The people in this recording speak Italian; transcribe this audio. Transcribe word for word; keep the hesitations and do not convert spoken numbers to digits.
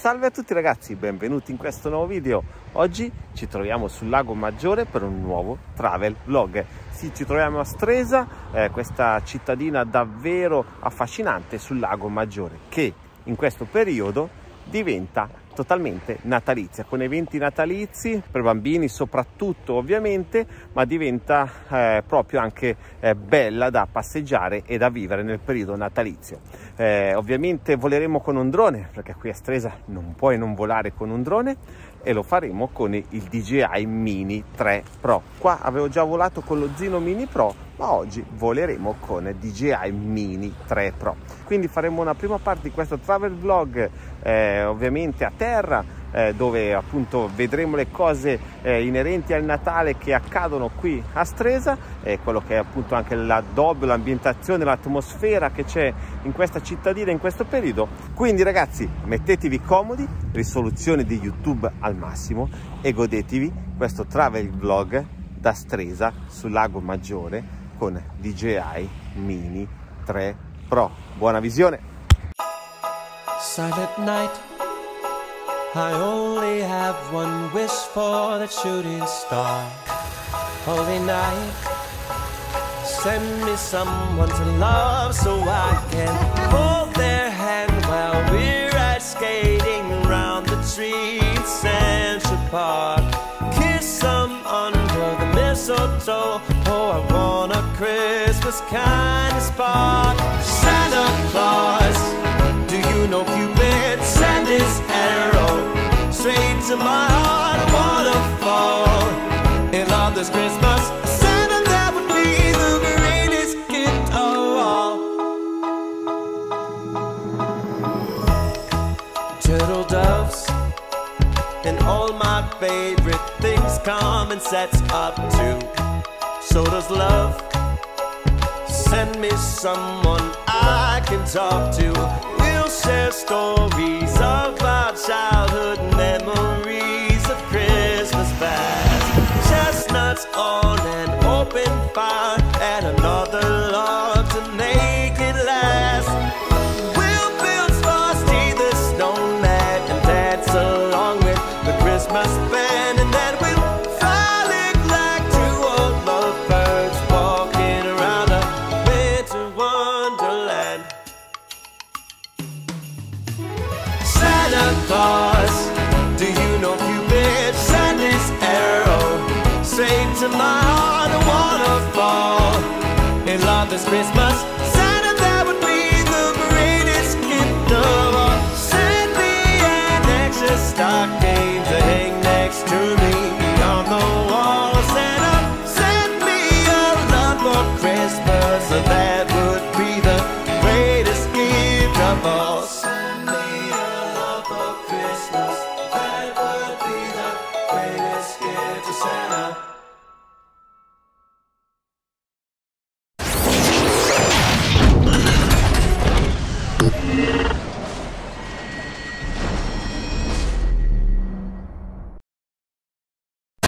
Salve a tutti ragazzi, benvenuti in questo nuovo video. Oggi ci troviamo sul Lago Maggiore per un nuovo travel vlog. Sì, ci troviamo a Stresa, eh, questa cittadina davvero affascinante sul Lago Maggiore, che in questo periodo diventa totalmente natalizia, con eventi natalizi per bambini soprattutto ovviamente, ma diventa eh, proprio anche eh, bella da passeggiare e da vivere nel periodo natalizio. Eh, ovviamente voleremo con un drone, perché qui a Stresa non puoi non volare con un drone, e lo faremo con il D J I Mini tre Pro. Qua avevo già volato con lo Zino Mini Pro, ma oggi voleremo con D J I Mini tre Pro. Quindi faremo una prima parte di questo travel vlog eh, ovviamente a terra, eh, dove appunto vedremo le cose eh, inerenti al Natale che accadono qui a Stresa, e quello che è appunto anche l'addobbo, l'ambientazione, l'atmosfera che c'è in questa cittadina in questo periodo. Quindi ragazzi, mettetevi comodi, risoluzione di YouTube al massimo, e godetevi questo travel vlog da Stresa sul Lago Maggiore con D J I Mini tre Pro. Buona visione! Silent night, I only have one wish for the shooting star. Holy night, send me someone to love so I can hold their hand while we're ice skating around the trees, Central Park. Kiss them under the mistletoe. Oh, I want a Christmas kind of spark. Santa Claus, do you know Cupid sent his arrow straight to my heart? I wanna fall in love this Christmas. Santa, that would be the greatest gift of all. Turtle doves and all my favorite things come in sets of two. So does love. Send me someone I can talk to. We'll share stories of our childhood memories of Christmas past. Chestnuts on an open fire and another log to make it last. We'll build Frosty the Snowman and dance along with the Christmas band, and then we'll frolic like two old lovebirds walking around a winter wonderland. Santa Claus, do you know Cupid sent his arrow straight to my heart? I wanna fall in love this Christmas.